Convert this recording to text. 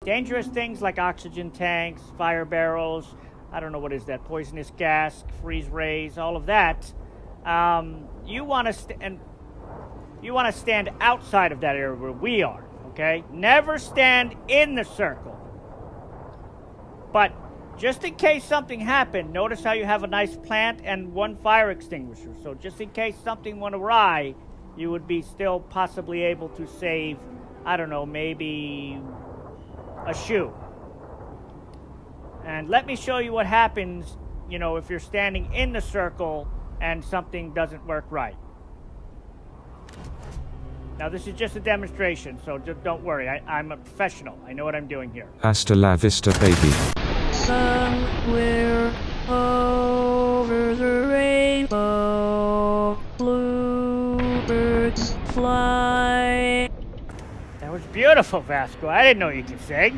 Dangerous things like oxygen tanks, fire barrels, I don't know what is that, poisonous gas, freeze rays, all of that. You want to stand outside of that area where we are, okay? Never stand in the circle. But just in case something happened, notice how you have a nice plant and one fire extinguisher. So just in case something went awry, you would be still possibly able to save, I don't know, maybe a shoe. And let me show you what happens, you know, if you're standing in the circle and something doesn't work right. Now, this is just a demonstration, so just don't worry. I'm a professional. I know what I'm doing here. Hasta la vista, baby. Somewhere over the rainbow, bluebirds fly. That was beautiful, Vasco. I didn't know you could sing.